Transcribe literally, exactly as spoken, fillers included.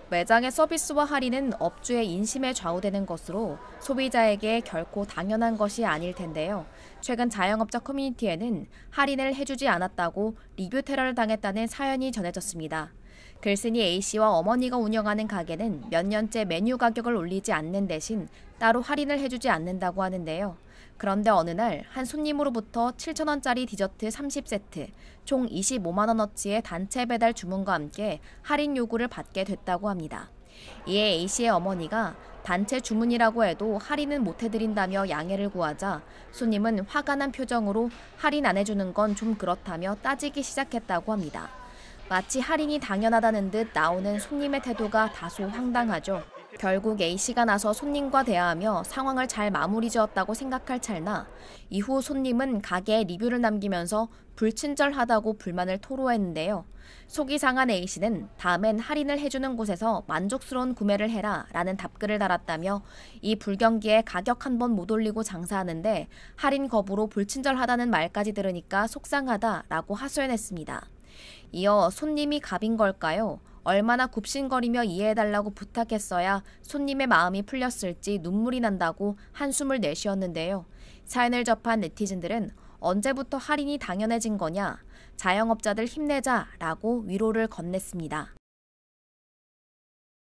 매장의 서비스와 할인은 업주의 인심에 좌우되는 것으로 소비자에게 결코 당연한 것이 아닐 텐데요. 최근 자영업자 커뮤니티에는 할인을 해주지 않았다고 리뷰 테러를 당했다는 사연이 전해졌습니다. 글쓴이 A씨와 어머니가 운영하는 가게는 몇 년째 메뉴 가격을 올리지 않는 대신 따로 할인을 해주지 않는다고 하는데요. 그런데 어느 날 한 손님으로부터 칠천 원짜리 디저트 삼십 세트, 총 이십오만 원어치의 단체 배달 주문과 함께 할인 요구를 받게 됐다고 합니다. 이에 A씨의 어머니가 단체 주문이라고 해도 할인은 못 해드린다며 양해를 구하자 손님은 화가 난 표정으로 할인 안 해주는 건 좀 그렇다며 따지기 시작했다고 합니다. 마치 할인이 당연하다는 듯 나오는 손님의 태도가 다소 황당하죠. 결국 A씨가 나서 손님과 대화하며 상황을 잘 마무리 지었다고 생각할 찰나 이후 손님은 가게에 리뷰를 남기면서 불친절하다고 불만을 토로했는데요. 속이 상한 A씨는 다음엔 할인을 해주는 곳에서 만족스러운 구매를 해라 라는 답글을 달았다며 이 불경기에 가격 한 번 못 올리고 장사하는데 할인 거부로 불친절하다는 말까지 들으니까 속상하다라고 하소연했습니다. 이어 손님이 갑인 걸까요? 얼마나 굽신거리며 이해해달라고 부탁했어야 손님의 마음이 풀렸을지 눈물이 난다고 한숨을 내쉬었는데요. 사연을 접한 네티즌들은 언제부터 할인이 당연해진 거냐? 자영업자들 힘내자라고 위로를 건넸습니다.